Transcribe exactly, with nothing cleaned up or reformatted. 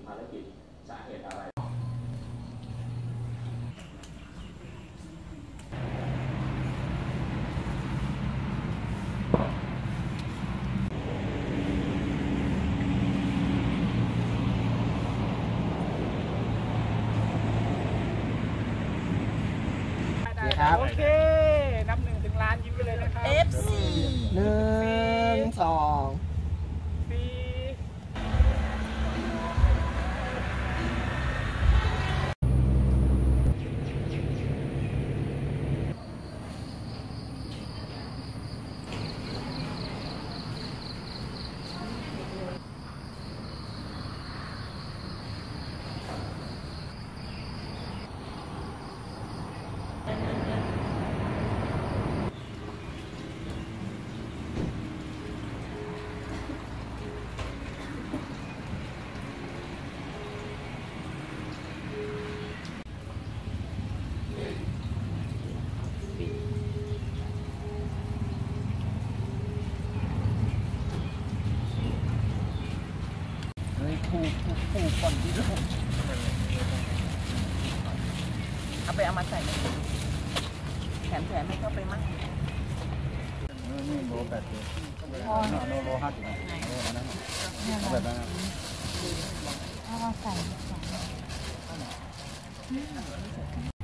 ภารกิจสาเหตุอะไรครับโอเคนับหนึ่งถึงล้านยิ้มไปเลยนะครับเอฟ ซีหนึ่งสองสี่เฮ้ยผูกผูกผูกก่อนที่จะเอาไปเอามาใส่แถมแถมให้เข้าไปมั่งนี่โลแปดสิบโลโลห้าสิบโลนั้นแบบนั้นเอามาใส่